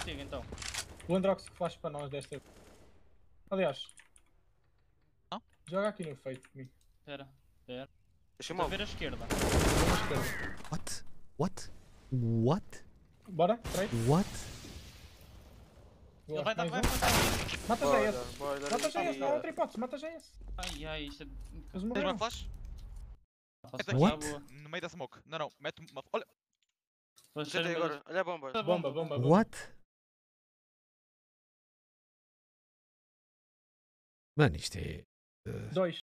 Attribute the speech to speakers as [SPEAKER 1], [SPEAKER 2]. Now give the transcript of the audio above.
[SPEAKER 1] contigo então.
[SPEAKER 2] O Androx que flash para nós desta. Aliás.
[SPEAKER 3] Não?
[SPEAKER 2] Joga aqui no feito comigo.
[SPEAKER 1] Espera.
[SPEAKER 4] Deixa
[SPEAKER 1] Estou a
[SPEAKER 4] mal.
[SPEAKER 1] ver a esquerda.
[SPEAKER 2] Na esquerda.
[SPEAKER 5] What? What? What?
[SPEAKER 2] Bora, trade.
[SPEAKER 5] What?
[SPEAKER 1] Ele vai dar,
[SPEAKER 2] Mais
[SPEAKER 1] vai
[SPEAKER 2] um.
[SPEAKER 1] matar.
[SPEAKER 2] Mata já esse.
[SPEAKER 4] Bora,
[SPEAKER 2] Mata já esse, não há outra hipótese, mata já esse.
[SPEAKER 1] Ai, isto é.
[SPEAKER 2] Eles
[SPEAKER 3] Tens
[SPEAKER 2] morreram.
[SPEAKER 3] uma flash?
[SPEAKER 1] Posso
[SPEAKER 3] Mete
[SPEAKER 1] passar a
[SPEAKER 5] What?
[SPEAKER 1] boa.
[SPEAKER 3] No meio da smoke. Não, não. Mete uma. Olha.
[SPEAKER 1] Vou
[SPEAKER 4] Já tem agora. Olha a bomba.
[SPEAKER 2] Bomba, bomba, bomba.
[SPEAKER 5] What? Mano, isto é.
[SPEAKER 2] Dois.